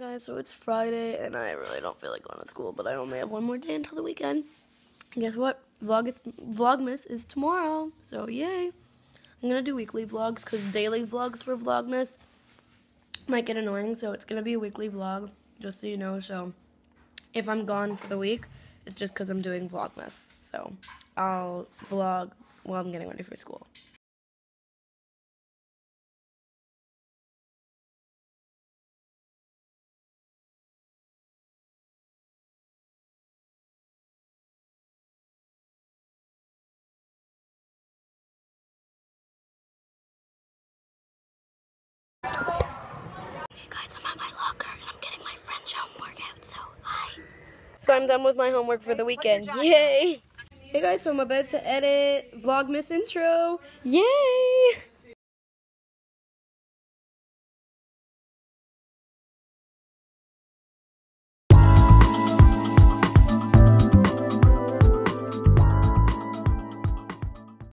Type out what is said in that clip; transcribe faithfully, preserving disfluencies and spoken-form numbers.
Guys, so it's Friday and I really don't feel like going to school, but I only have one more day until the weekend. And guess what? Vlog is, Vlogmas is tomorrow, so yay. I'm going to do weekly vlogs because daily vlogs for Vlogmas might get annoying, so it's going to be a weekly vlog, just so you know. So if I'm gone for the week, it's just because I'm doing Vlogmas. So I'll vlog while I'm getting ready for school. Hey guys, I'm at my locker and I'm getting my French homework out, so hi. So I'm done with my homework for the weekend. Yay! Hey guys, so I'm about to edit Vlogmas intro. Yay!